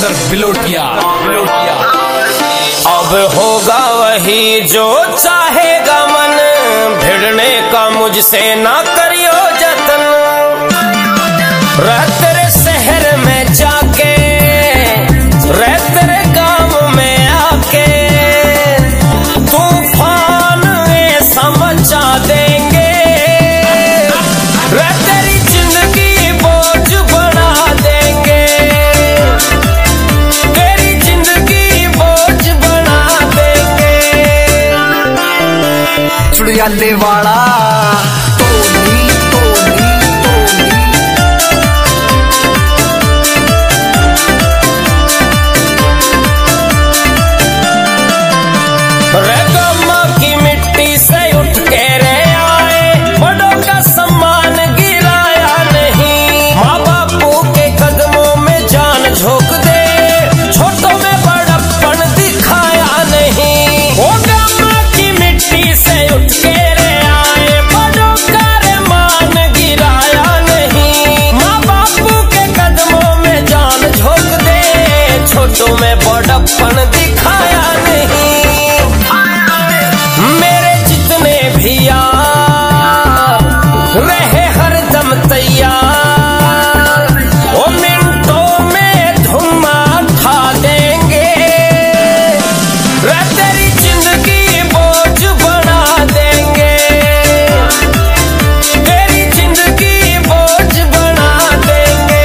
Producer बिलोटिया। अब होगा वही जो चाहेगा मन, भिड़ने का मुझसे ना करियो जतन। रह तेरे शहर में जाके, रह तेरे गांव में आके, तूफान ऐसा मचा देंगे। रह तेरी जिंदगी बोझ बना देंगे, तेरी जिंदगी बोझ बना देंगे। चुड़ियाले वाला तुम्हें बड़प्पन दिखाया नहीं। मेरे जितने भी यार रहे हरदम तैयार, वो मिनटों में धुआं उठा देंगे। तेरी जिंदगी बोझ बना देंगे, तेरी जिंदगी बोझ बना देंगे।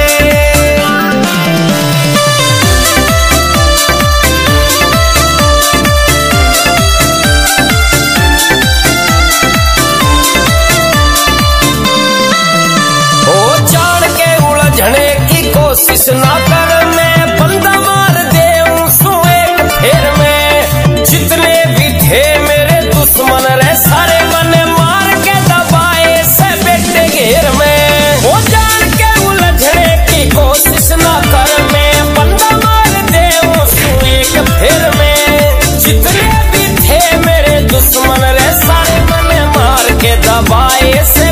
कोशिश ना कर, मैं बंदा मार दे एक फेर में। जितने भी थे मेरे दुश्मन रे सारे मने मार के दबाए से बेटे घेर में। वो जान के उलझने की कोशिश ना कर, मैं बंदा मार दे एक फेर में। जितने भी थे मेरे दुश्मन रे सारे मने मार के दबाए से